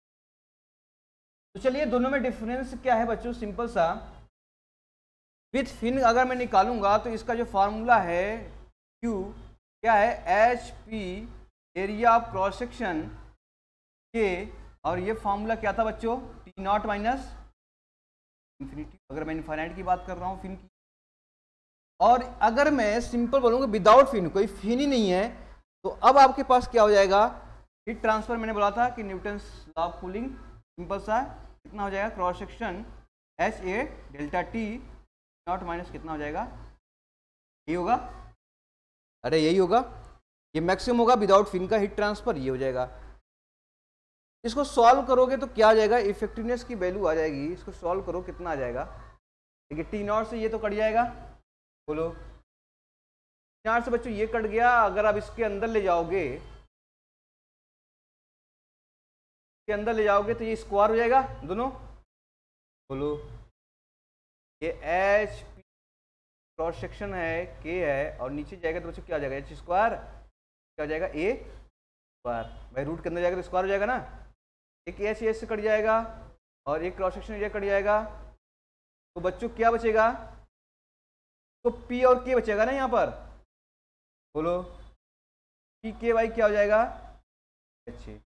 तो चलिए दोनों में डिफरेंस क्या है बच्चों, सिंपल सा। विथ फिन अगर मैं निकालूंगा तो इसका जो फार्मूला है Q क्या है, H P area of cross section K, और ये फार्मूला क्या था बच्चों, टी नॉट माइनस इंफिनिटी, अगर मैं इनफाइनाइट की बात कर रहा हूँ फिन की। और अगर मैं सिंपल बोलूँगा विदाउट फिन, कोई फिन ही नहीं है, तो अब आपके पास क्या हो जाएगा, हीट ट्रांसफर मैंने बोला था कि Newton's law of cooling, simple सा कितना हो जाएगा, cross section H A delta T naught minus कितना हो जाएगा, यही होगा, अरे यही होगा, ये मैक्सिमम होगा विदाउट फिन का हीट ट्रांसफर, ये हो जाएगा। इसको सॉल्व करोगे तो क्या आ जाएगा, इफेक्टिवनेस की वैल्यू आ जाएगी, इसको सॉल्व करो कितना आ जाएगा, देखिए टी नॉट से ये तो कट जाएगा, बोलो टी नॉट से बच्चों ये कट गया, अगर आप इसके अंदर ले जाओगे के अंदर ले जाओगे तो ये स्क्वायर हो जाएगा दोनों, बोलो। ये एच पी क्रॉस सेक्शन है, के है, और नीचे जाएगा तो बच्चों क्या हो जाएगा, एच स्क्वायर क्या हो जाएगा, ए स्क्वायर। भाई रूट के अंदर जाएगा तो स्क्वायर हो जाएगा ना। एक एच एच से कट जाएगा और एक क्रॉस सेक्शन एरिया कट जाएगा, तो बच्चों क्या बचेगा, तो पी और के बचेगा ना यहाँ पर, बोलो। पी के बाई क्या हो जाएगा, एच ए।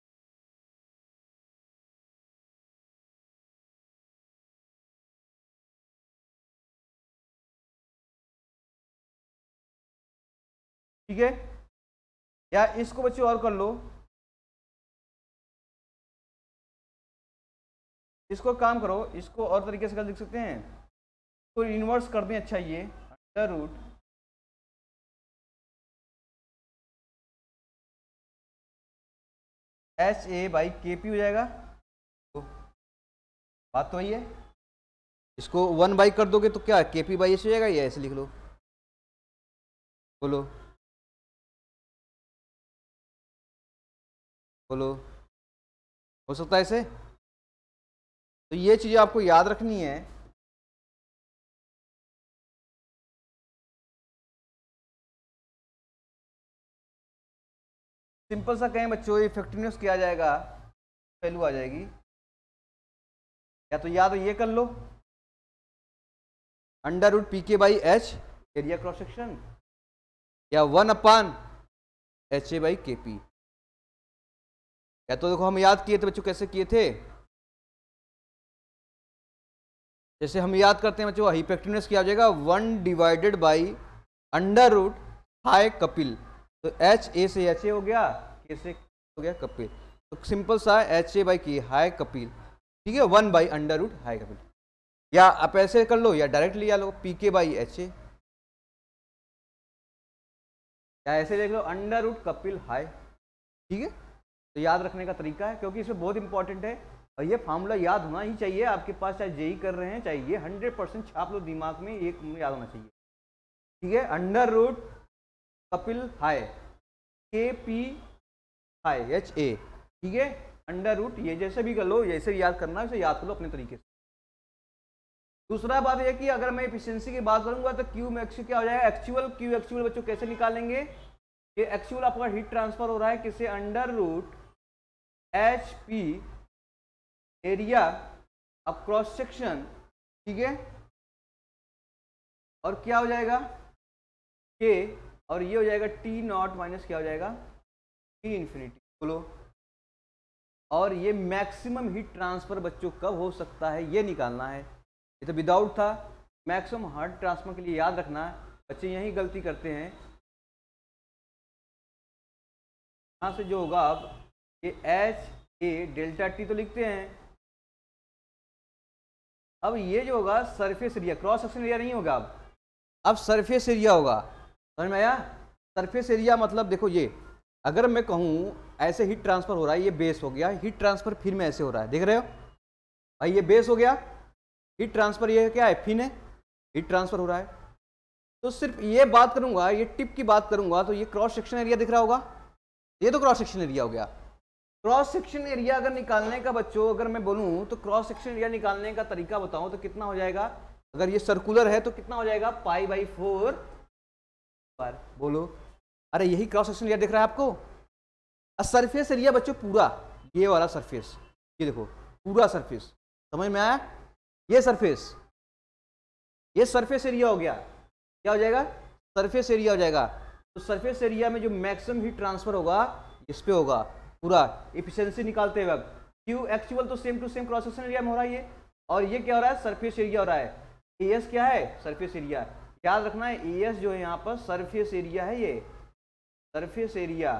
ठीक है, या इसको बच्चों और कर लो, इसको काम करो, इसको और तरीके से कर लिख सकते हैं, तो इन्वर्स कर दें। अच्छा, ये under root H A by K P हो जाएगा, तो बात तो वही है। इसको वन बाई कर दोगे तो क्या, के पी बाई एच हो जाएगा, ये ऐसे लिख लो, बोलो बोलो। हो सकता है ऐसे, तो ये चीज़ें आपको याद रखनी है। सिंपल सा कहें बच्चों, इफेक्टिवनेस क्या आ जाएगा, वैल्यू आ जाएगी, या तो याद ये कर लो, under root P K by H area cross section, या one upon H A by K P. या तो देखो हम याद किए थे बच्चों, कैसे किए थे, जैसे हम याद करते हैं बच्चों, इफेक्टिवनेस क्या हो जाएगा, one divided by under root हाई कपिल, तो एच ए से एच ए हो गया, के से हो गया कपिल, तो सिंपल सा एच ए बाई की हाई कपिल, ठीक है, वन बाई अंडर रूट हाई कपिल। या आप ऐसे कर लो, या डायरेक्ट लिया लो, P K by H A, या ऐसे देख लो, अंडर रूट कपिल हाई, ठीक है। तो याद रखने का तरीका है, क्योंकि इसमें बहुत इंपॉर्टेंट है, और ये फार्मूला याद होना ही चाहिए आपके पास, चाहे जेई कर रहे हैं, चाहे ये हंड्रेड परसेंट छाप लो दिमाग में, एक याद होना चाहिए, ठीक है। अंडर रूट कपिल हाई के पी हाई एच ए, ठीक है, अंडर रूट, ये जैसे भी कर लो, जैसे याद करना है उसे याद कर लो अपने तरीके से। दूसरा बात यह कि अगर मैं एफिशिएंसी की बात करूंगा तो क्यू मैक्स क्या हो जाएगा, एक्चुअल। क्यू एक्चुअल बच्चों कैसे निकालेंगे, ये एक्चुअल आपका हीट ट्रांसफर हो रहा है किससे, under root H P area of cross section, ठीक है, और क्या हो जाएगा के, और ये हो जाएगा टी नॉट माइनस क्या हो जाएगा, टी इन्फिनिटी, बोलो। और ये मैक्सिमम हीट ट्रांसफर बच्चों कब हो सकता है ये निकालना है, ये तो विदाउट था। मैक्सिमम हीट ट्रांसफर के लिए याद रखना है, बच्चे यही गलती करते हैं, यहाँ से जो होगा अब ये एच ए डेल्टा टी तो लिखते हैं, अब ये जो होगा surface area, cross section area नहीं होगा, अब अब सरफेस एरिया होगा, समझ में आया। सरफेस एरिया मतलब देखो, ये अगर मैं कहूँ ऐसे हीट ट्रांसफर हो रहा है, ये बेस हो गया, हीट ट्रांसफर फिर में ऐसे हो रहा है, देख रहे हो भाई, ये बेस हो गया, हीट ट्रांसफर ये क्या है, फिन है, हीट ट्रांसफर हो रहा है। तो सिर्फ ये बात करूंगा, ये टिप की बात करूंगा, तो ये क्रॉस सेक्शन एरिया दिख रहा होगा, ये तो क्रॉस सेक्शन एरिया हो गया। क्रॉस सेक्शन एरिया अगर निकालने का बच्चों, अगर मैं बोलूं तो क्रॉस सेक्शन एरिया निकालने का तरीका बताऊं तो कितना हो जाएगा, अगर ये सर्कुलर है तो कितना हो जाएगा, पाई बाई फोर पर, बोलो। अरे यही क्रॉस सेक्शन एरिया दिख रहा है आपको। सरफेस एरिया बच्चों पूरा, ये वाला सरफेस, ये देखो पूरा सरफेस, समझ में आया, ये सरफेस, ये सरफेस एरिया हो गया, क्या हो जाएगा, सरफेस एरिया हो जाएगा। तो सरफेस एरिया में जो मैक्सिमम हीट ट्रांसफर होगा इस पे होगा पूरा, एफिशिएंसी निकालते वक्त। क्यू एक्चुअल तो same to same cross section area में हो रहा है ये, और ये क्या हो रहा है, सरफेस एरिया हो रहा है। एएस क्या है, सरफेस एरिया, याद रखना है, एएस जो है यहाँ पर सरफेस एरिया है, ये सरफेस एरिया,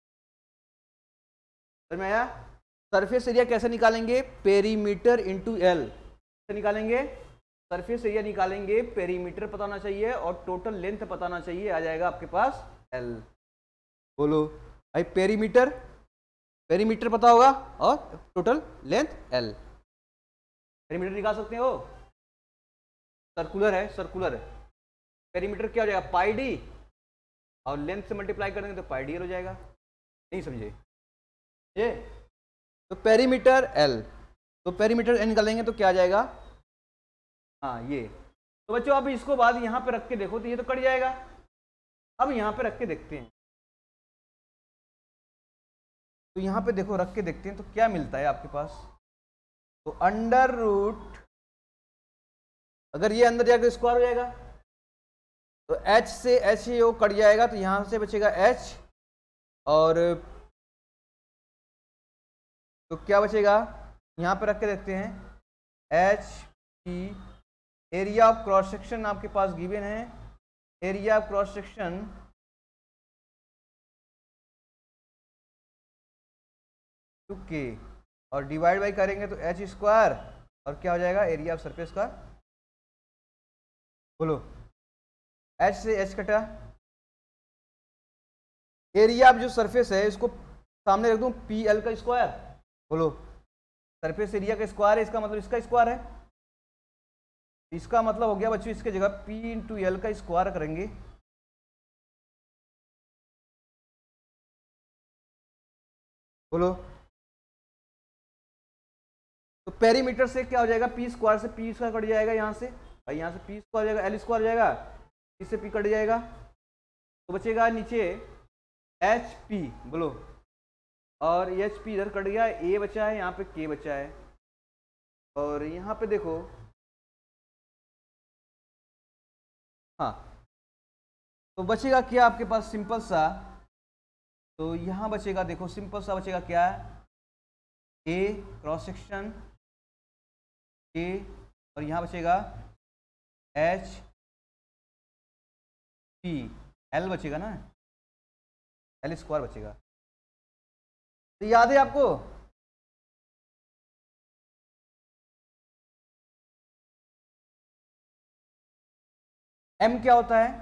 समझ में आया। सरफेस एरिया कैसे निकालेंगे, पेरीमीटर इंटू एल, कैसे निकालेंगे, सरफेस एरिया निकालेंगे, पेरीमीटर पता होना चाहिए और टोटल लेंथ पता होना चाहिए, आ जाएगा आपके पास एल, बोलो भाई। पेरीमीटर, पेरीमीटर पता होगा और टोटल लेंथ एल, पेरीमीटर निकाल सकते हो, सर्कुलर है, सर्कुलर है, पेरीमीटर क्या हो जाएगा, पाई डी, और लेंथ से मल्टीप्लाई करेंगे तो पाई डी एल हो जाएगा, नहीं समझे ये। तो पेरीमीटर एल, तो पेरीमीटर एल निकालेंगे तो क्या आ जाएगा, हाँ ये। तो बच्चों अब इसको बाद यहाँ पे रख के देखो तो ये तो कट जाएगा। अब यहाँ पे रख के देखते हैं, तो यहाँ पे देखो रख के देखते हैं तो क्या मिलता है आपके पास। तो अंडर रूट, अगर ये अंदर जाकर स्क्वायर हो जाएगा तो h से h ये कट जाएगा, तो यहाँ से बचेगा h, और तो क्या बचेगा, यहाँ पे रख के देखते हैं। H P, area of cross section आपके पास गिवन है, area of cross section to K, और डिवाइड बाई करेंगे तो एच स्क्वायर, और क्या हो जाएगा, एरिया ऑफ सरफेस का, बोलो एच से एच कटा, एरिया ऑफ जो सरफेस है इसको सामने रख दूं, पी एल का स्क्वायर, बोलो सरफेस एरिया का स्क्वायर है, इसका मतलब इसका स्क्वायर है, इसका मतलब हो गया बच्चों इसके जगह P इंटू एल का स्क्वायर करेंगे, बोलो। तो पेरीमीटर से क्या हो जाएगा, पी स्क्वायर से पी स्क्वायर कट जाएगा, यहाँ से भाई यहाँ से पी स्क्वायर हो जाएगा, एल स्क्वायर हो जाएगा, इससे पी कट जाएगा, तो बचेगा नीचे एच पी, बोलो, और एच पी इधर कट गया, ए बचा है, यहाँ पे के बचा है, और यहाँ पे देखो, हाँ तो बचेगा क्या आपके पास, सिंपल सा, तो यहाँ बचेगा देखो सिंपल सा बचेगा क्या, ए क्रॉस सेक्शन ए, और यहाँ बचेगा एच पी, एल बचेगा ना, एल स्क्वायर बचेगा। तो याद है आपको, एम क्या होता है,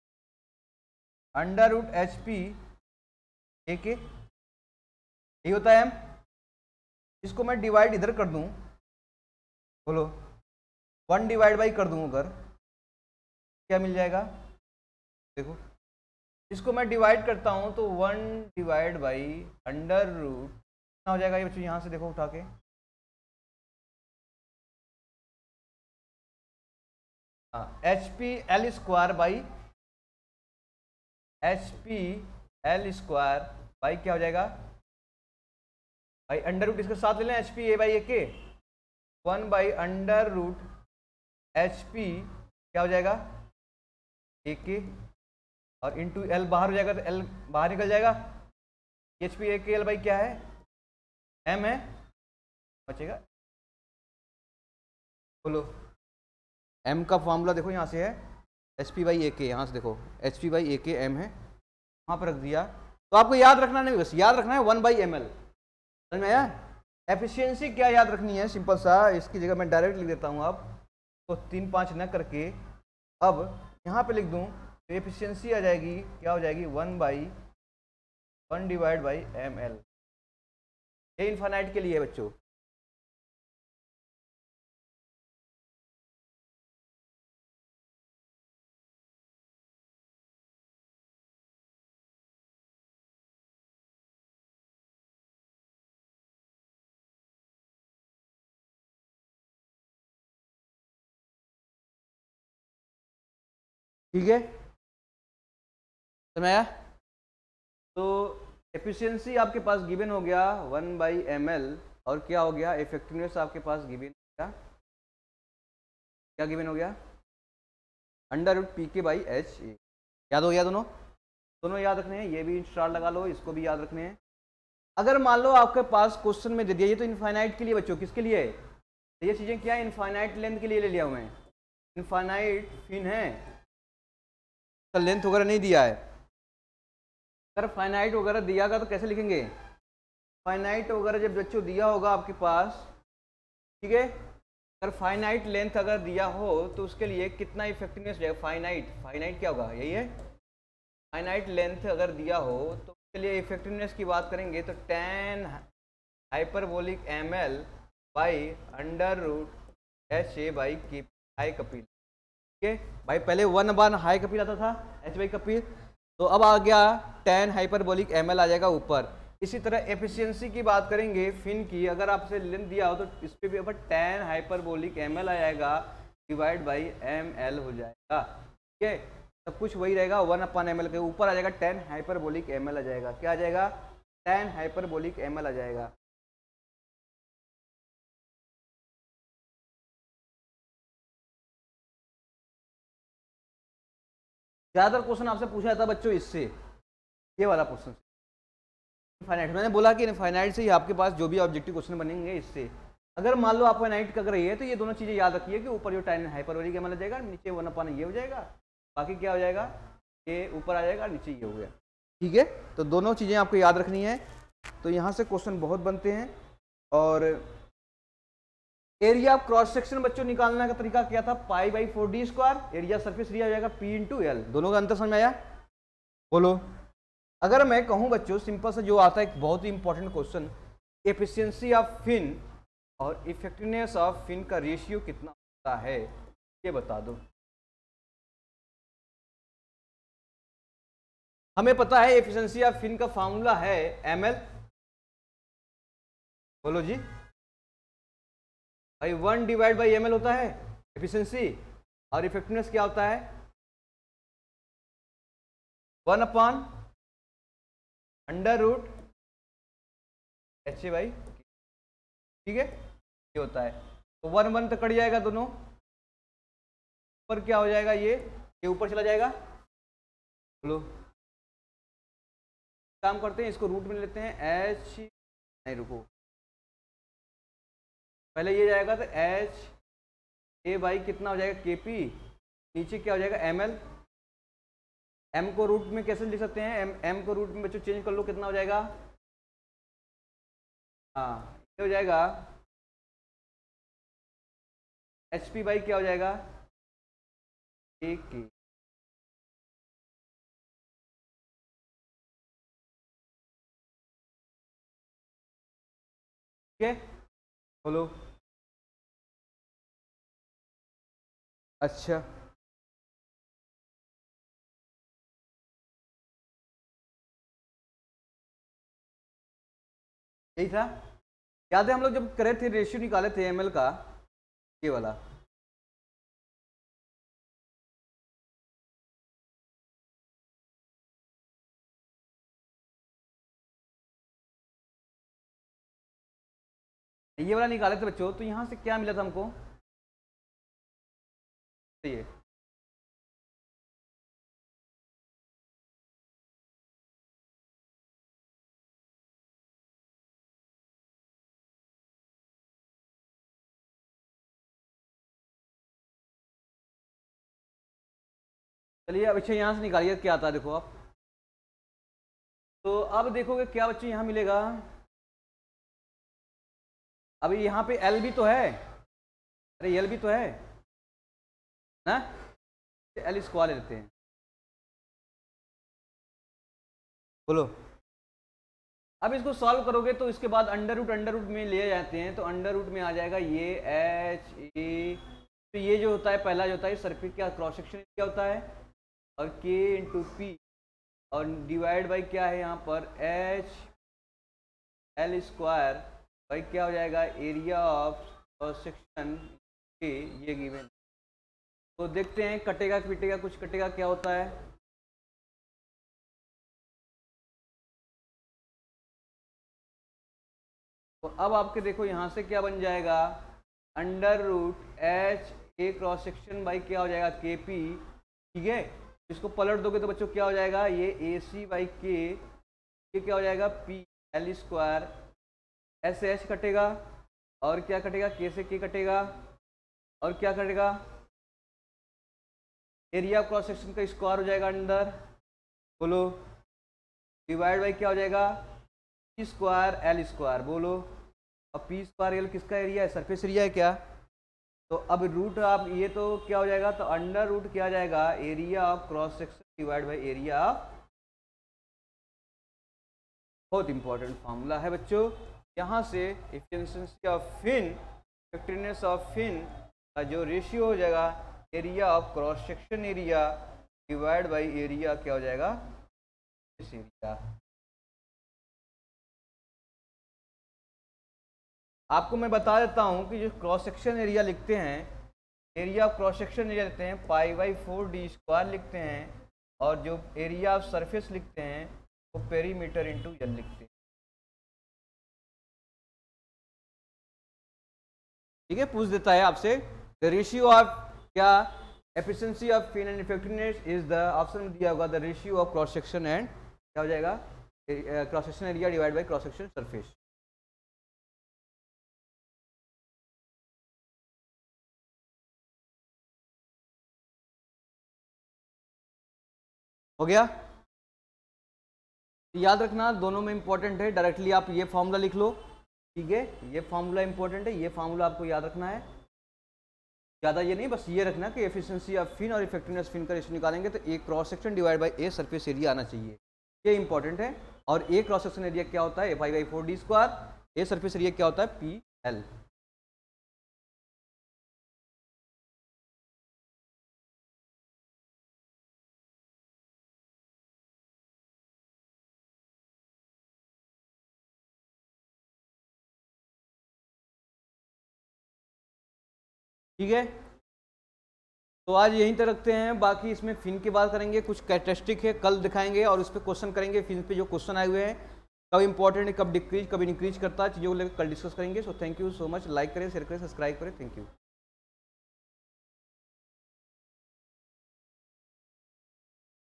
under root H P A K, ये होता है एम। इसको मैं डिवाइड इधर कर दूं, बोलो वन डिवाइड बाई कर दूं, अगर क्या मिल जाएगा, देखो इसको मैं डिवाइड करता हूं तो one divide by under root कितना हो जाएगा ये बच्चों, यहां से देखो उठा के, हाँ H P L square by H P L square by क्या हो जाएगा भाई, अंडर रूट इसके साथ ले लें, H P A by A K, one by under root H P क्या हो जाएगा ए के, और इंटू एल बाहर हो जाएगा तो एल बाहर निकल जाएगा, एच पी ए के एल बाई क्या है, एम है, बचेगा, बोलो एम का फॉर्मूला देखो यहाँ से है एच पी बाई ए के, यहाँ से देखो एच पी बाई ए के एम है, वहाँ पर रख दिया। तो आपको याद रखना नहीं, बस याद रखना है वन बाई एम एल, समझ में आया। एफिशिएंसी क्या याद रखनी है, सिंपल सा, इसकी जगह मैं डायरेक्ट लिख देता हूँ, अब तो तीन पाँच न करके अब यहाँ पे लिख दूँ, तो एफिशिएंसी आ जाएगी, क्या हो जाएगी, one by one divide by M L, ये इनफाइनाइट के लिए है बच्चों। ठीक है, समझ आया। तो एफिशिएंसी आपके पास गिवन हो गया वन बाई एम एल, और क्या हो गया, इफेक्टिवनेस आपके पास गिवन हो गया, क्या गिवन हो गया, under root P K by H A. याद हो गया दोनों, दोनों याद रखने हैं, ये भी स्टार लगा लो, इसको भी याद रखने हैं। अगर मान लो आपके पास क्वेश्चन में दे दिया, ये तो इनफाइनाइट के लिए बच्चों, किसके लिए, तो ये चीज़ें क्या है, इनफाइनाइट लेंथ के लिए ले लिया हूँ मैं, इनफाइनाइट फिन है, लेंथ वगैरह नहीं दिया है। अगर फाइनाइट वगैरह दिया गया तो कैसे लिखेंगे, फाइनाइट वगैरह जब बच्चों दिया होगा आपके पास, ठीक है, अगर फाइनाइट लेंथ अगर दिया हो तो उसके लिए कितना इफेक्टिवनेस जाएगा, फाइनाइट, फाइनाइट क्या होगा, यही है, फाइनाइट लेंथ अगर दिया हो तो उसके लिए इफेक्टिवनेस की बात करेंगे तो tan hyperbolic M L by under root H A by K hi Kapil, ठीक है भाई, पहले वन बार हाई कपिल आता था, एच बाई कपिल, तो अब आ गया टेन हाइपरबोलिक एम एल आ जाएगा ऊपर, इसी तरह एफिशिएंसी की बात करेंगे फिन की, अगर आपसे लेंथ दिया हो तो इस पे भी अपन टेन हाइपरबोलिक एम एल आ जाएगा, डिवाइड बाई एम एल हो जाएगा। ठीक है, सब कुछ वही रहेगा, वन अपन एम एल के ऊपर आ जाएगा टेन हाइपरबोलिक एम एल आ जाएगा। क्या आ जाएगा? टेन हाइपरबोलिक एम एल आ जाएगा। ज्यादातर क्वेश्चन आपसे पूछा जाता है बच्चों इससे, ये वाला क्वेश्चन इनफाइनाइट। मैंने बोला कि इनफाइनाइट से ही आपके पास जो भी ऑब्जेक्टिव क्वेश्चन बनेंगे इससे। अगर मान लो आप फाइनाइट कर रही है तो ये दोनों चीजें याद रखिए कि ऊपर जो टेन हाइपरबोलिक एम एल आ जाएगा, नीचे वन अपन ये हो जाएगा, बाकी क्या हो जाएगा, ये ऊपर आ जाएगा, नीचे ये हो गया। ठीक है, तो दोनों चीजें आपको याद रखनी है। तो यहाँ से क्वेश्चन बहुत बनते हैं। और एरिया ऑफ क्रॉस सेक्शन बच्चों निकालने का तरीका क्या था? Pi by four D square, area surface area हो जाएगा पी इंटू एल। दोनों का अंतर समझ में आया? बोलो। अगर मैं कहूं बच्चों सिंपल से जो आता है एक बहुत ही important question, efficiency of fin और इफेक्टिवनेस ऑफ फिन का रेशियो कितना होता है, ये बता दो। हमें पता है एफिशिएंसी ऑफ फिन का फॉर्मूला है एम एल। बोलो जी भाई, one divide by M L होता है एफिशिएंसी, और इफेक्टिवनेस क्या होता है? One upon under root H A by. ठीक है, ये होता है। तो वन वन तो कट जाएगा दोनों, ऊपर क्या हो जाएगा, ये ये ऊपर चला जाएगा। बोलो, काम करते हैं, इसको रूट में लेते हैं, एच नहीं रुको, पहले ये जाएगा तो एच ए बाई कितना हो जाएगा, के पी, नीचे क्या हो जाएगा, एम एल। एम को रूट में कैसे लिख सकते हैं? एम एम को रूट में बच्चों चेंज कर लो, कितना हो जाएगा, हाँ ये हो जाएगा एच पी बाई क्या हो जाएगा, ए के। ठीक है, बोलो। अच्छा, यही था। याद है हम लोग जब करे थे रेशियो निकाले थे एमएल का, ये वाला। ये वाला निकाले थे बच्चों, तो यहां से क्या मिला था हमको, ये चलिए अब अच्छा यहाँ से निकालिए क्या आता है, देखो आप। तो अब देखोगे क्या बच्चे यहाँ मिलेगा, अभी यहाँ पे एल भी तो है, अरे एल भी तो है ना, एल स्क्वायर ले लेते हैं। बोलो, अब इसको सॉल्व करोगे तो इसके बाद अंडर रूट अंडर रूट में ले जाते हैं, तो अंडर रूट में आ जाएगा ये एच ए, तो ये जो होता है पहला जो होता है सरफेस क्या क्रॉस सेक्शन क्या होता है, और के इंटू पी, और डिवाइड बाई क्या है यहाँ पर एच एल स्क्वायर बाई क्या हो जाएगा, एरिया ऑफ क्रॉस सेक्शन के, ये गिवन। तो देखते हैं कटेगा पिटेगा कुछ कटेगा क्या होता है। तो अब आपके देखो यहाँ से क्या बन जाएगा, under root H A cross section by क्या हो जाएगा, के पी। ठीक है, इसको पलट दोगे तो बच्चों क्या हो जाएगा, ये ए सी बाई के, ये क्या हो जाएगा, P L square, S H कटेगा, और क्या कटेगा, के से के कटेगा, और क्या कटेगा, एरिया ऑफ क्रॉस सेक्शन का स्क्वायर हो जाएगा अंदर। बोलो, डिवाइड बाई क्या हो जाएगा, पी स्क्वायर एल स्क्वायर। बोलो, अब पी स्क्वायर एल किसका एरिया है, सरफेस एरिया है क्या। तो अब रूट आप ये तो क्या हो जाएगा, तो अंडर रूट क्या आ जाएगा, area of cross section divide by area of. बहुत इंपॉर्टेंट फॉर्मूला है बच्चों, यहाँ से efficiency of fin, effectiveness of fin का जो रेशियो हो जाएगा, area of cross section area divide by area क्या हो जाएगा, इस एरिया। आपको मैं बता देता हूँ कि जो क्रॉस सेक्शन एरिया लिखते हैं, area of cross section area लिखते हैं pi by four D square लिखते हैं, और जो एरिया ऑफ सरफेस लिखते हैं वो पेरीमीटर इंटू एल लिखते हैं। ठीक है, पूछ देता है आपसे द रेशियो ऑफ क्या efficiency of fin and effectiveness is the option में दिया होगा the ratio of cross section and क्या हो जाएगा, cross section area divide by cross section surface. हो गया, याद रखना दोनों में इंपॉर्टेंट है। डायरेक्टली आप ये फॉर्मूला लिख लो, ठीक है, ये फॉर्मूला इंपॉर्टेंट है, ये फॉर्मूला आपको याद रखना है। ज़्यादा ये नहीं, बस ये रखना कि एफिशिएंसी ऑफ फिन और इफेक्टिवनेस फिन का रेशियो निकालेंगे तो A cross section divide by A surface area आना चाहिए, ये इंपॉर्टेंट है। और ए क्रॉस सेक्शन एरिया क्या होता है, A five by four D square, A surface area क्या होता है, पी एल। ठीक है, तो आज यहीं तक रखते हैं, बाकी इसमें फिन की बात करेंगे, कुछ कैरेक्टरिस्टिक है कल दिखाएंगे और उस पर क्वेश्चन करेंगे। फिन पे जो क्वेश्चन आए हुए हैं, कब इंपॉर्टेंट है, कब डिक्रीज कब इंक्रीज करता है, चीज़ों को लेकर कल डिस्कस करेंगे। So thank you so much, like करें, शेयर करें, सब्सक्राइब करें, थैंक यू।